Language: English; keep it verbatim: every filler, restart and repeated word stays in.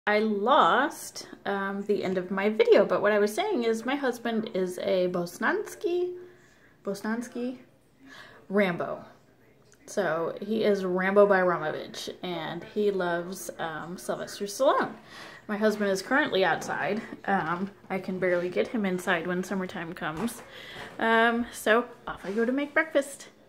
I lost um, the end of my video, but what I was saying is my husband is a Bosnanski, Bosnanski Rambo. So he is Rambo by Ramovich, and he loves um, Sylvester Stallone. My husband is currently outside. Um, I can barely get him inside when summertime comes. Um, so off I go to make breakfast.